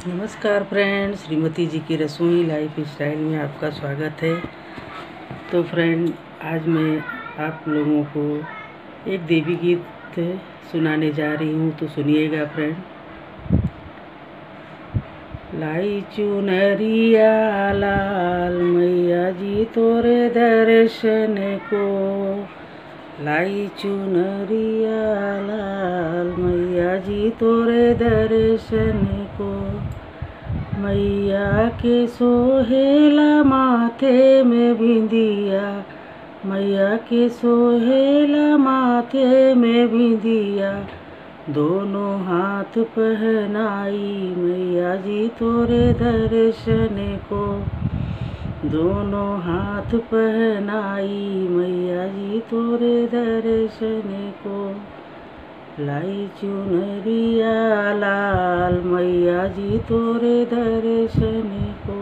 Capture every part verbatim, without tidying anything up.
नमस्कार फ्रेंड, श्रीमती जी की रसोई लाइफ स्टाइल में आपका स्वागत है। तो फ्रेंड, आज मैं आप लोगों को एक देवी गीत सुनाने जा रही हूँ, तो सुनिएगा फ्रेंड। लाई चुनरिया लाल मैया जी तोरे दर्शन को, लाई चुनरिया लाल मैया जी तोरे दर्शन को, मैया के सोहेला माथे में बिंदिया, मैया के सोहेला माथे में बिंदिया, दोनों हाथ पहनाई मैया जी तोरे दर्शन को, दोनों हाथ पहनाई मैया जी तोरे दर्शन को, लाई चुनरिया लाल मैया जी तोरे दर्शन को,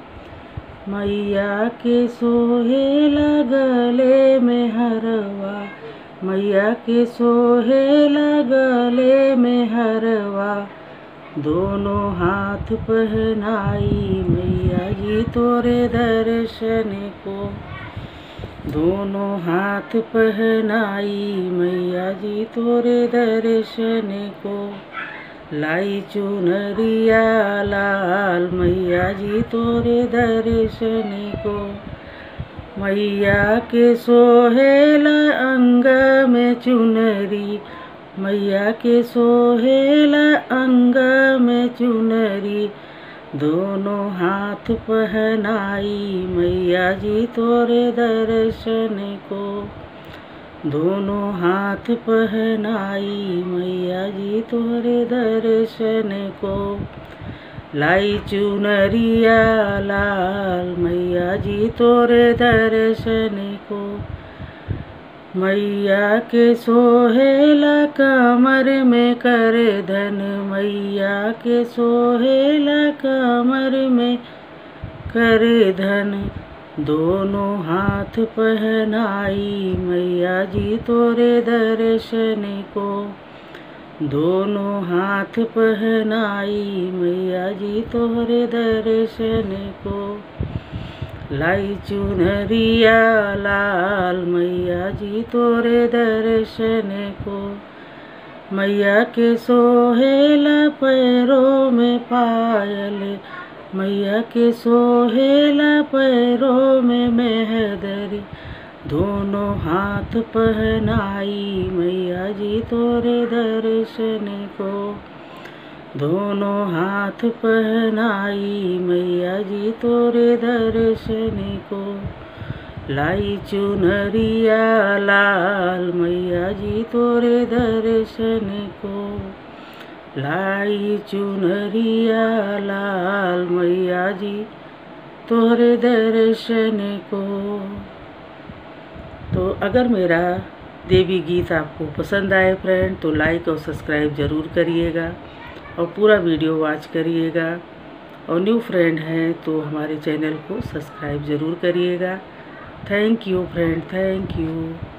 मैया के सोहेला गले में हरवा, मैया के सोहेला गले में हरवा, दोनों हाथ पहनाई मैया जी तोरे दर्शन को, दोनों हाथ पहनाई मैया जी तोरे दर्शन को, लाई चुनरिया लाल मैया जी तोरे दर्शन को, मैया के सोहेला अंग में चुनरी, मैया के सोहेला अंग में चुनरी, दोनों हाथ पहनाई मैया जी तोरे दर्शन को, दोनों हाथ पहनाई मैया जी तोरे दर्शन को, लाई चुनरिया लाल मैया जी तोरे दर्शन को, मैया के सोहेला कमर में कर धन, मैया के सोहेला कमर में कर धन, दोनों हाथ पहनाई मैया जी तोरे दर्शन को, दोनों हाथ पहनाई मैया जी तोरे दर्शन को, लाई चुनरिया लाल मैया जी तोरे दर्शन को, मैया के सोहेला पैरों में पायल, मैया के सोहेला पैरों में मेहंदी, दोनों हाथ पहनाई मैया जी तोरे दर्शन को, दोनों हाथ पहनाई मैया जी तोरे दर्शन को, लाई चुनरिया लाल मैया जी तोरे दर्शन को, लाई चुनरिया लाल मैया जी तोरे दर्शन को। तो अगर मेरा देवी गीत आपको पसंद आए फ्रेंड, तो लाइक और सब्सक्राइब ज़रूर करिएगा और पूरा वीडियो वॉच करिएगा। और न्यू फ्रेंड हैं तो हमारे चैनल को सब्सक्राइब ज़रूर करिएगा। Thank you friend, thank you.